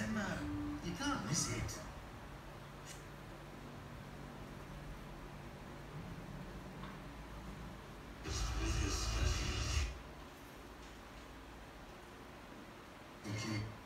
cinema, you can't miss it. With his nephew. Okay.